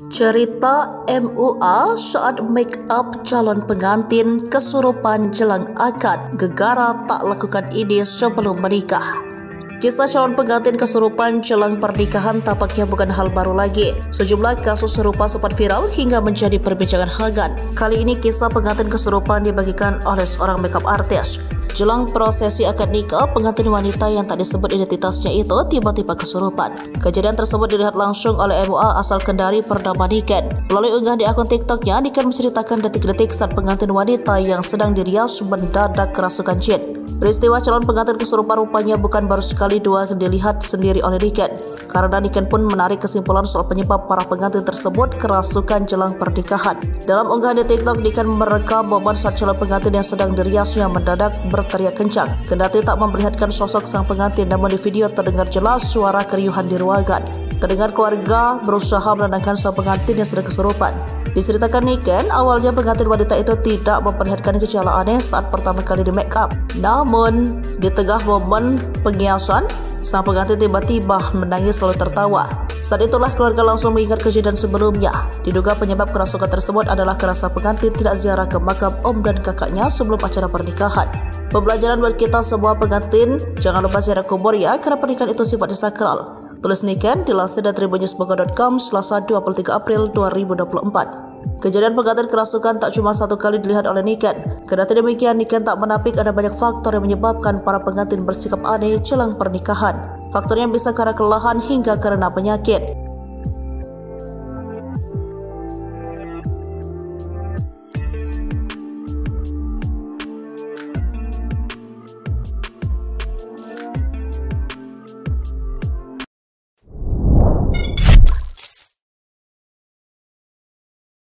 Cerita MUA saat make up calon pengantin kesurupan jelang akad, gegara tak lakukan ini sebelum menikah. Kisah calon pengantin kesurupan jelang pernikahan tampaknya bukan hal baru lagi. Sejumlah kasus serupa sempat viral hingga menjadi perbincangan hangat. Kali ini kisah pengantin kesurupan dibagikan oleh seorang makeup artist. Jelang prosesi akad nikah, pengantin wanita yang tak disebut identitasnya itu tiba-tiba kesurupan. Kejadian tersebut dilihat langsung oleh MUA asal Kendari bernama Niken. Melalui unggahan di akun TikToknya, Niken menceritakan detik-detik saat pengantin wanita yang sedang dirias mendadak kerasukan jin. Peristiwa calon pengantin kesurupan rupanya bukan baru sekali dua dilihat sendiri oleh Niken. Karena Niken pun menarik kesimpulan soal penyebab para pengantin tersebut kerasukan jelang pernikahan. Dalam unggahan di TikTok, Niken merekam momen saat calon pengantin yang sedang diriasnya mendadak berteriak kencang. Kendati tak memperlihatkan sosok sang pengantin, namun di video terdengar jelas suara keriuhan di ruangan. Terdengar keluarga berusaha menenangkan sang pengantin yang sedang kesurupan. Diceritakan Niken, awalnya pengantin wanita itu tidak memperlihatkan gejala aneh saat pertama kali di make up. Namun, di tengah momen penghiasan, sang pengantin tiba-tiba menangis lalu tertawa. Saat itulah keluarga langsung mengingat kejadian sebelumnya. Diduga penyebab kerasukan tersebut adalah karena sang pengantin tidak ziarah ke makam om dan kakaknya sebelum acara pernikahan. Pembelajaran buat kita semua pengantin, jangan lupa ziarah kubur ya, karena pernikahan itu sifatnya sakral. Tulis Niken dilansir dari tribunnews.com Selasa 23 April 2024. Kejadian pengantin kerasukan tak cuma satu kali dilihat oleh Niken. Kendati demikian, Niken tak menapik ada banyak faktor yang menyebabkan para pengantin bersikap aneh jelang pernikahan. Faktornya bisa karena kelelahan hingga karena penyakit.